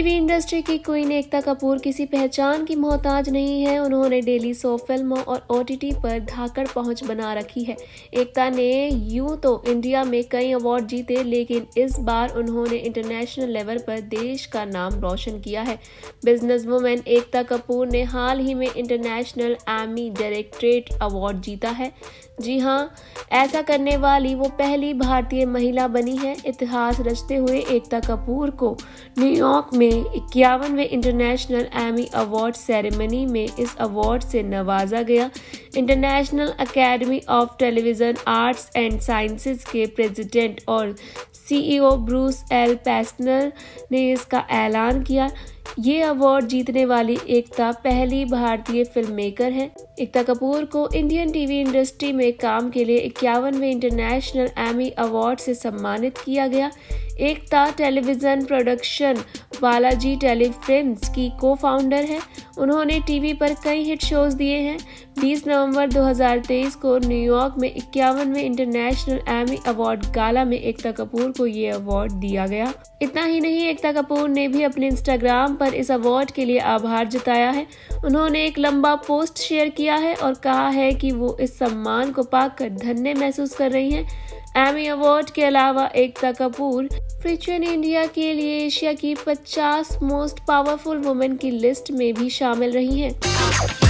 TV industry की queen Ekta Kapoor किसी पहचान की मोहताज नहीं है। उन्होंने डेली सोप फिल्मों और ओटीटी पर धाकड़ पहुंच बना रखी है। एकता ने यूं तो इंडिया में कई अवार्ड जीते, लेकिन इस बार उन्होंने इंटरनेशनल लेवल पर देश का नाम रोशन किया है। बिजनेस वुमेन एकता कपूर ने हाल ही में इंटरनेशनल एमी डायरेक्टरेट अवार्ड जीता है। जी हाँ, ऐसा करने वाली वो पहली भारतीय महिला बनी है। इतिहास रचते हुए एकता कपूर को न्यूयॉर्क में 51वें इंटरनेशनल एमी अवार्ड सेरेमनी में इस अवार्ड से नवाजा गया। International academy of television arts and sciences के प्रेसिडेंट और सीईओ ब्रूस एल पैसनर ने इसका ऐलान किया। ये अवार्ड जीतने वाली एकता पहली भारतीय फिल्म मेकर है। एकता कपूर को इंडियन टीवी इंडस्ट्री में काम के लिए 51वें इंटरनेशनल एमी अवार्ड से सम्मानित किया गया। Ekta television production Balaji telefilms की को-फाउंडर है। उन्होंने टीवी पर कई हिट शोज दिए हैं। 20 नवंबर 2023 को न्यूयॉर्क में 51वें इंटरनेशनल एमी अवार्ड गाला में एकता कपूर को ये अवार्ड दिया गया। इतना ही नहीं, एकता कपूर ने भी अपने इंस्टाग्राम पर इस अवार्ड के लिए आभार जताया है। उन्होंने एक लंबा पोस्ट शेयर किया है और कहा है कि वो इस सम्मान को पाकर धन्य महसूस कर रही हैं। एमी अवार्ड के अलावा एकता कपूर फॉर्च्यून इंडिया के लिए एशिया की 50 मोस्ट पावरफुल वुमेन की लिस्ट में भी शामिल रही हैं।